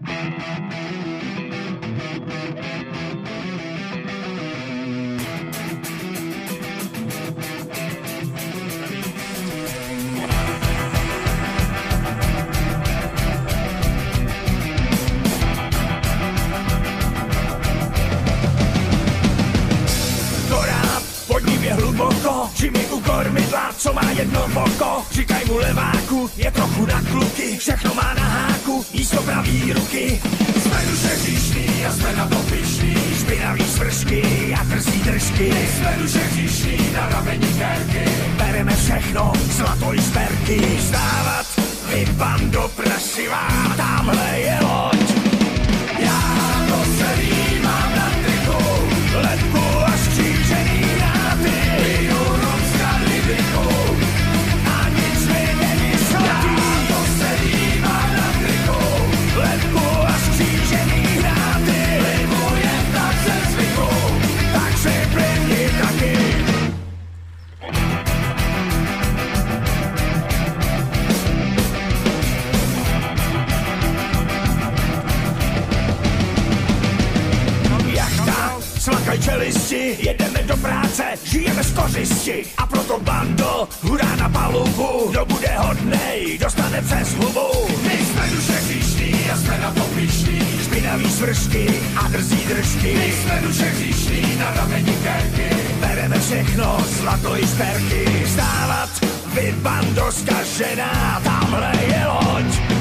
Hluboko, či mi u kormidla, co má jedno oko. Říkaj mu leváku, je trochu na kluky, všechno má na háku, místo pravý ruky. Jsme duše hříšný a jsme na to pyšný, špinavý svršky a drzí držky. Jsme duše hříšný na rameni kérky, bereme všechno, zlato i šperky. Vstávat, vy bando prašivá, tamhle je loď. Já to celý mám na triku, letku až křížený náty. Piju rom s kadlibikou a nic mi není sladý. Já to celý mám na triku, letku až křížený náty. Livu jen tak se zvyku, tak si plivni taky. Smakaj čelisti, jedeme do práce, žijeme z kořisti. A proto bando, hurá na palubu, kdo bude hodnej, dostane přes hubu. My jsme duše hříšný a jsme na to pyšný, špinavý svršky a drzí držky. My jsme duše hříšný na rameni kérky, bereme všechno, zlato i šperky. Vstávat, vy bando zkažená, tamhle je loď.